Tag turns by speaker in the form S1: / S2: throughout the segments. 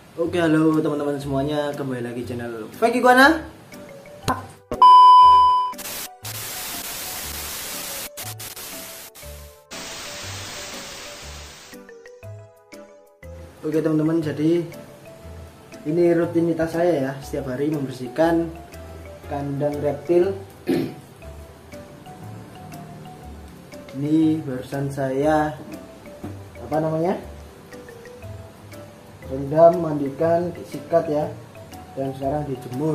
S1: Oke, halo teman-teman semuanya, kembali lagi channel Fake Iguana. Oke teman-teman, jadi ini rutinitas saya ya, setiap hari membersihkan kandang reptil. Ini barusan saya rendam, mandikan, sikat ya, dan sekarang dijemur.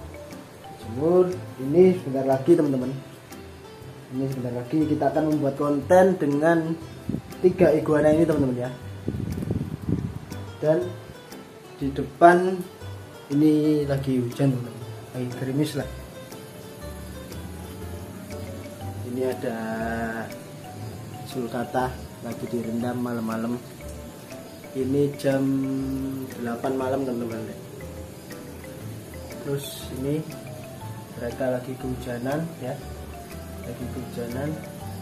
S1: Ini sebentar lagi teman-teman, ini sebentar lagi kita akan membuat konten dengan 3 iguana ini teman-teman ya. Dan di depan ini lagi hujan teman-teman, lagi gerimis lah. Ini ada sulcata lagi direndam malam-malam. Ini jam 8 malam teman-teman. Terus ini mereka lagi kehujanan ya, lagi kehujanan.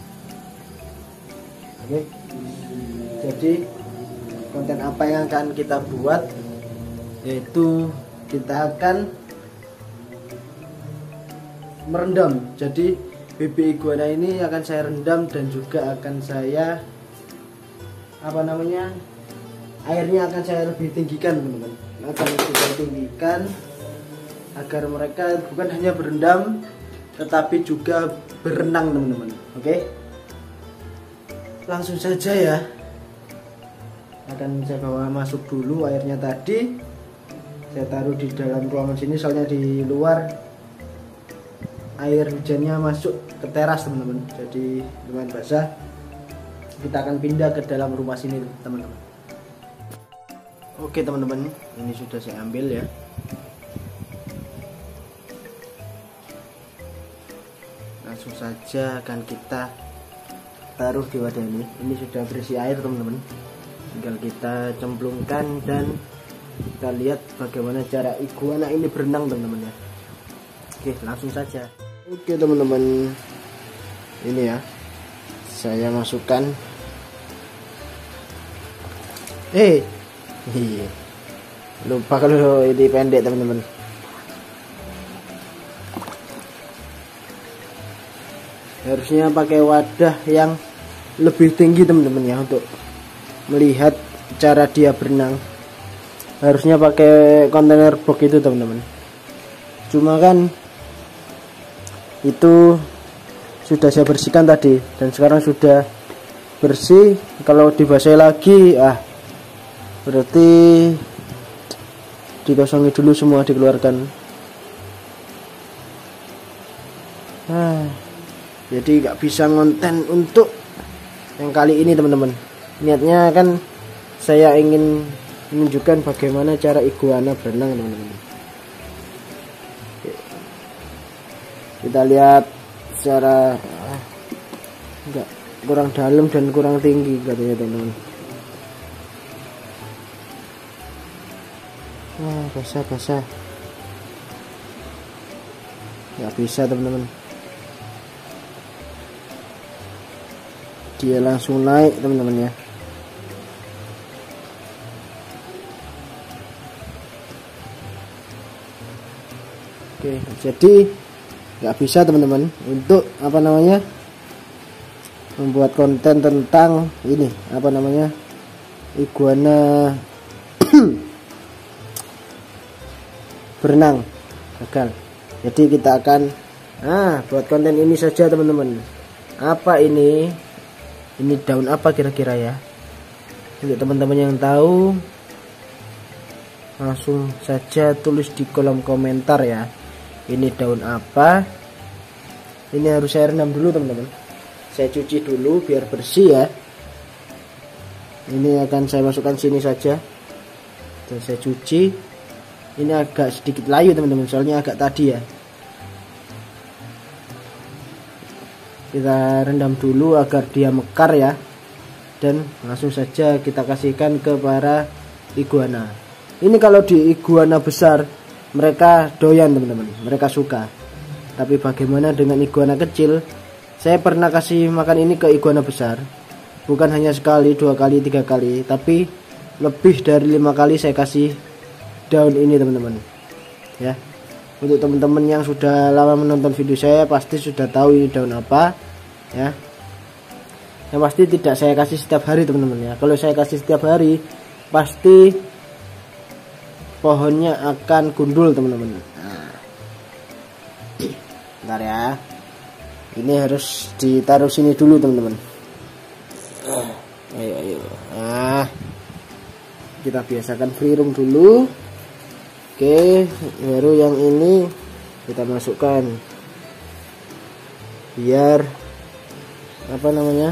S1: Oke, jadi konten apa yang akan kita buat, yaitu kita akan merendam. Jadi baby iguana ini akan saya rendam dan juga akan saya airnya akan saya lebih tinggikan teman-teman. Akan saya tinggikan agar mereka bukan hanya berendam tetapi juga berenang teman-teman. Oke, langsung saja ya. Akan saya bawa masuk dulu airnya tadi. Saya taruh di dalam ruangan sini, soalnya di luar air hujannya masuk ke teras teman-teman, jadi lumayan basah. Kita akan pindah ke dalam rumah sini teman-teman. Oke teman-teman, ini sudah saya ambil ya. Langsung saja akan kita taruh di wadah ini. Ini sudah berisi air teman-teman, tinggal kita cemplungkan dan kita lihat bagaimana cara iguana ini berenang teman-teman ya. Oke, langsung saja. Oke teman-teman, ini ya, saya masukkan. Lupa kalau ini pendek teman-teman. Harusnya pakai wadah yang lebih tinggi teman-teman ya, untuk melihat cara dia berenang. Harusnya pakai kontainer box itu teman-teman. Cuma kan itu sudah saya bersihkan tadi dan sekarang sudah bersih. Kalau dibasahi lagi berarti dikosongi dulu semua, dikeluarkan. Jadi nggak bisa ngonten untuk yang kali ini teman-teman. Niatnya kan saya ingin menunjukkan bagaimana cara iguana berenang teman-teman. Kita lihat secara enggak, kurang dalam dan kurang tinggi katanya teman-teman. Basah. Nggak bisa teman-teman. Dia langsung naik teman-teman ya. Oke, jadi nggak bisa teman-teman untuk membuat konten tentang ini iguana berenang, gagal. Jadi kita akan buat konten ini saja teman-teman. Apa ini daun apa kira-kira ya? Untuk teman-teman yang tahu, langsung saja tulis di kolom komentar ya. Ini daun apa? Ini harus saya rendam dulu teman-teman. Saya cuci dulu biar bersih ya. Ini akan saya masukkan sini saja dan saya cuci. Ini agak sedikit layu teman-teman, soalnya agak tadi ya. Kita rendam dulu agar dia mekar ya. Dan langsung saja kita kasihkan ke para iguana. Ini kalau di iguana besar mereka doyan teman-teman, mereka suka. Tapi bagaimana dengan iguana kecil? Saya pernah kasih makan ini ke iguana besar, bukan hanya sekali, 2 kali, 3 kali, tapi lebih dari 5 kali saya kasih daun ini teman-teman ya. Untuk teman-teman yang sudah lama menonton video saya pasti sudah tahu ini daun apa ya. Yang pasti tidak saya kasih setiap hari teman-teman ya. Kalau saya kasih setiap hari pasti pohonnya akan gundul teman-teman. Nah, bentar ya, ini harus ditaruh sini dulu teman-teman. Ayo. Nah, kita biasakan free room dulu. Oke, baru yang ini kita masukkan biar apa namanya,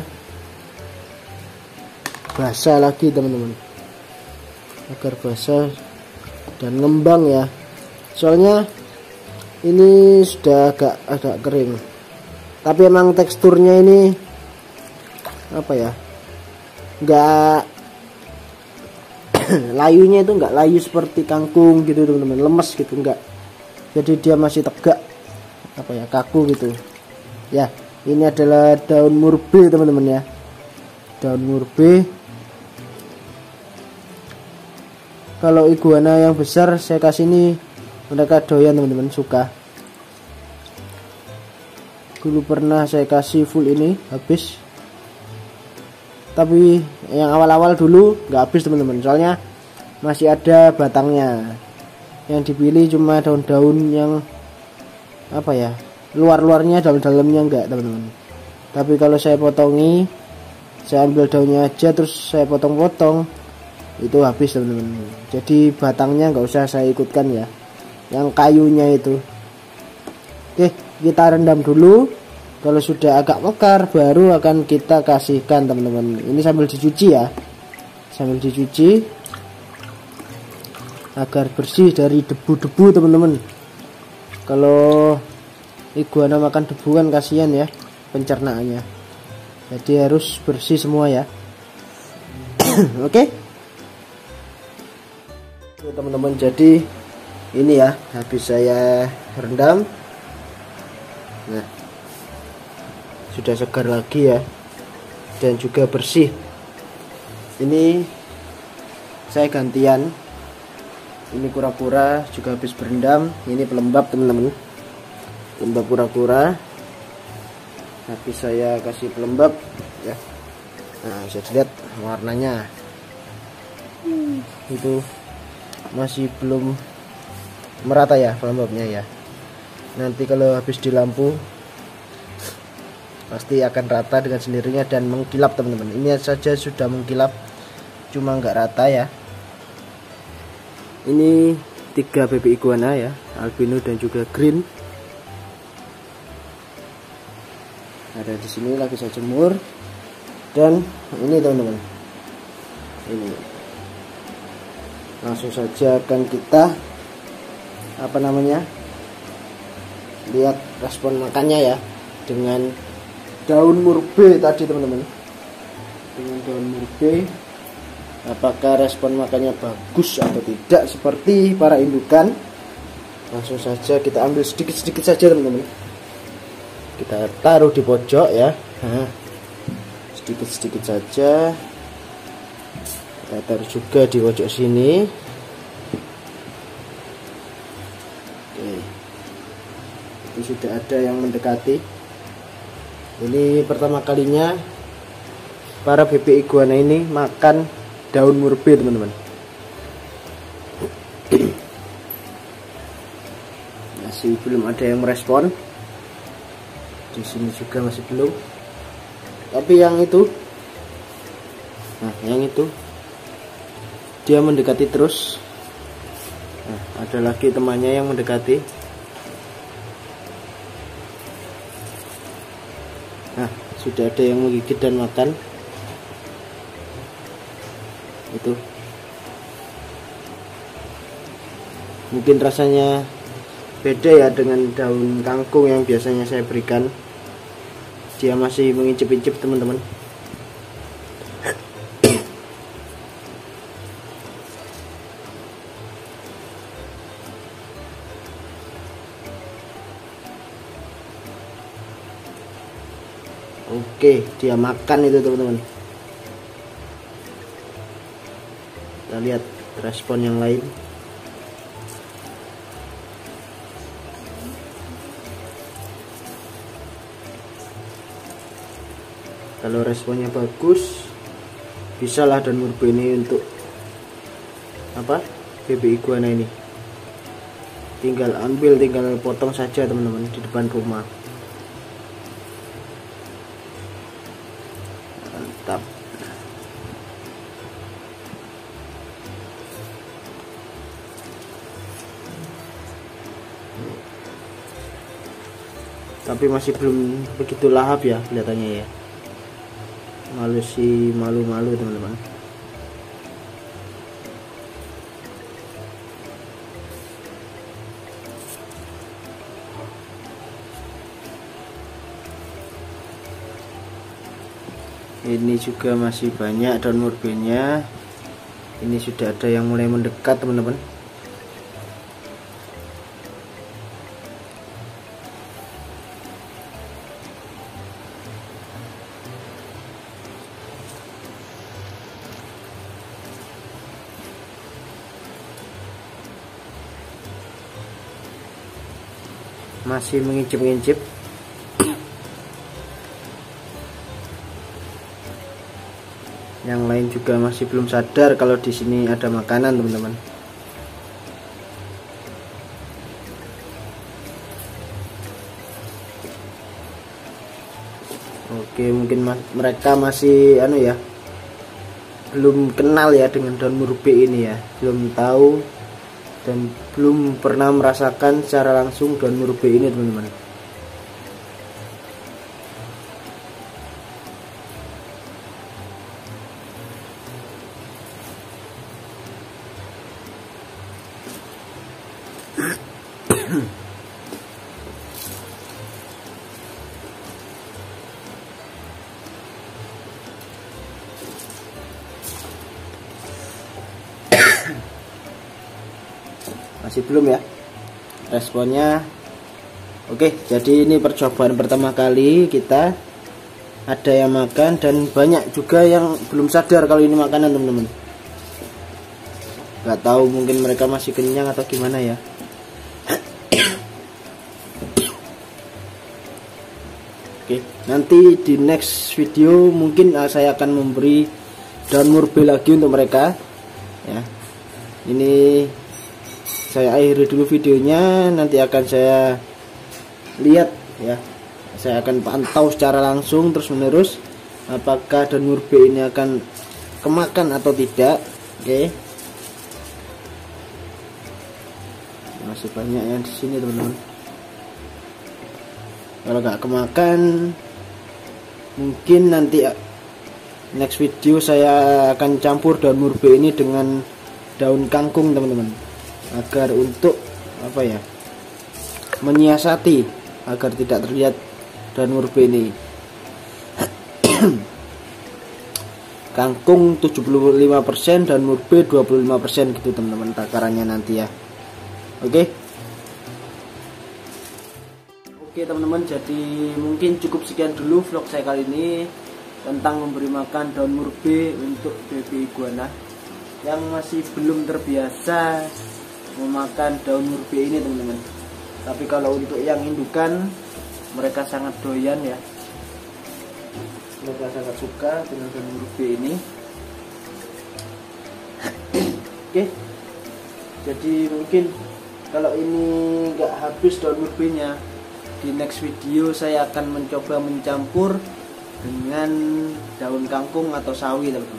S1: basah lagi teman-teman, agar basah dan ngembang ya. Soalnya ini sudah agak kering, tapi emang teksturnya ini apa ya, enggak layunya itu enggak layu seperti kangkung gitu teman-teman, lemes gitu enggak. Jadi dia masih tegak, apa ya, kaku gitu ya. Ini adalah daun murbe teman-teman ya, daun murbe. Kalau iguana yang besar saya kasih ini, mereka doyan teman-teman, suka. Dulu pernah saya kasih full ini habis, tapi yang awal-awal dulu nggak habis teman-teman, soalnya masih ada batangnya. Yang dipilih cuma daun-daun yang apa ya, luar-luarnya, dalam-dalamnya enggak teman-teman. Tapi kalau saya potongi, saya ambil daunnya aja terus saya potong-potong, itu habis teman-teman. Jadi batangnya nggak usah saya ikutkan ya, yang kayunya itu. Oke, kita rendam dulu. Kalau sudah agak mekar baru akan kita kasihkan teman-teman. Ini sambil dicuci ya, sambil dicuci agar bersih dari debu-debu teman-teman. Kalau iguana makan debu kan kasihan ya pencernaannya, jadi harus bersih semua ya. Oke teman-teman, jadi ini ya habis saya rendam. Nah, sudah segar lagi ya, dan juga bersih. Ini saya gantian, ini kura-kura juga habis berendam. Ini pelembab teman-teman, pelembab kura-kura habis saya kasih pelembab ya. Nah, bisa dilihat warnanya itu masih belum merata ya pelembabnya ya. Nanti kalau habis di lampu pasti akan rata dengan sendirinya dan mengkilap teman-teman. Ini saja sudah mengkilap, cuma nggak rata ya. Ini 3 baby iguana ya, albino dan juga green. Ada di sini lagi saya jemur. Dan ini teman-teman, ini langsung saja akan kita apa namanya, lihat respon makannya ya dengan daun murbe tadi teman-teman. Dengan daun murbe, apakah respon makannya bagus atau tidak seperti para indukan. Langsung saja kita ambil sedikit-sedikit saja teman-teman, kita taruh di pojok ya. Nah, sedikit-sedikit saja kita taruh juga di pojok sini. Oke, itu sudah ada yang mendekati. Ini pertama kalinya para baby iguana ini makan daun murbe teman-teman. Masih belum ada yang merespon. Di sini juga masih belum. Tapi yang itu, nah yang itu dia mendekati terus. Nah, ada lagi temannya yang mendekati. Nah, sudah ada yang menggigit dan makan. Itu mungkin rasanya beda ya dengan daun kangkung yang biasanya saya berikan. Dia masih mengincip-incip teman-teman. Oke, dia makan itu teman-teman. Kita lihat respon yang lain. Kalau responnya bagus, bisalah daun murbe ini untuk apa, baby iguana ini. Tinggal ambil, tinggal potong saja teman-teman di depan rumah. Mantap. Tapi masih belum begitu lahap ya kelihatannya ya. Malu-malu teman-teman. Ini juga masih banyak daun murbenya. Ini sudah ada yang mulai mendekat teman-teman. Masih mengincip-ngincip. Yang lain juga masih belum sadar kalau di sini ada makanan teman-teman. Oke, mungkin mereka masih belum kenal ya dengan daun murbe ini ya, belum tahu dan belum pernah merasakan secara langsung daun murbe ini teman-teman. Masih belum ya responnya. Oke, jadi ini percobaan pertama kali kita. Ada yang makan dan banyak juga yang belum sadar kalau ini makanan teman-teman. Gak tahu, mungkin mereka masih kenyang atau gimana ya. Oke, nanti di next video mungkin saya akan memberi daun murbe lagi untuk mereka ya. Ini saya akhiri dulu videonya, nanti akan saya lihat ya. Saya akan pantau secara langsung terus menerus apakah daun murbe ini akan kemakan atau tidak. Oke. Masih banyak yang di sini teman-teman. Kalau nggak kemakan, mungkin nanti next video saya akan campur daun murbe ini dengan daun kangkung teman-teman, agar untuk menyiasati agar tidak terlihat daun murbe ini. Kangkung 75%, daun murbe 25% gitu teman-teman takarannya nanti ya. Oke teman-teman, jadi mungkin cukup sekian dulu vlog saya kali ini tentang memberi makan daun murbe untuk baby iguana yang masih belum terbiasa memakan daun murbe ini teman-teman. Tapi kalau untuk yang indukan, mereka sangat doyan ya, mereka sangat suka dengan daun murbe ini. Oke, jadi mungkin kalau ini nggak habis daun murbenya, di next video saya akan mencoba mencampur dengan daun kangkung atau sawi teman-teman.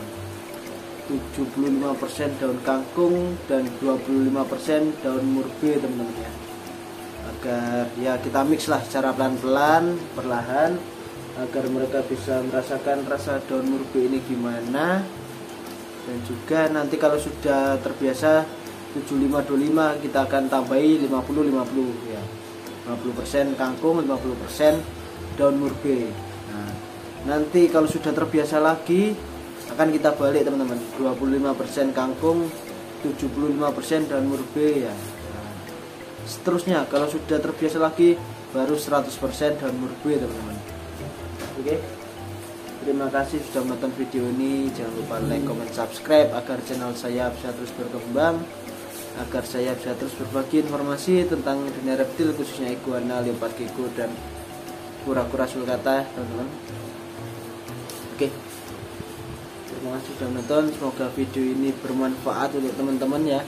S1: 75% daun kangkung dan 25% daun murbe teman-teman ya. Agar ya kita mix lah secara pelan-pelan, perlahan, agar mereka bisa merasakan rasa daun murbe ini gimana. Dan juga nanti kalau sudah terbiasa 75-25, kita akan tambahi 50-50 ya. 50% kangkung, 50% daun murbe. Nah, nanti kalau sudah terbiasa lagi akan kita balik teman-teman, 25% kangkung, 75% daun murbe ya. Nah, seterusnya kalau sudah terbiasa lagi baru 100% daun murbe teman-teman. Oke, terima kasih sudah menonton video ini. Jangan lupa like, comment, subscribe agar channel saya bisa terus berkembang, agar saya bisa terus berbagi informasi tentang dunia reptil, khususnya iguana, leopard gecko dan kura-kura sulcata teman-teman. Oke, terima kasih sudah menonton. Semoga video ini bermanfaat untuk teman-teman ya.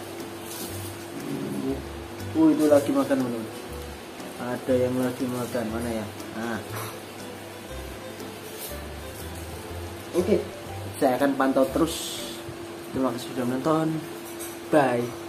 S1: Itu lagi makan teman-teman. Ada yang lagi makan, mana ya? Nah. Oke, saya akan pantau terus. Terima kasih sudah menonton. Bye.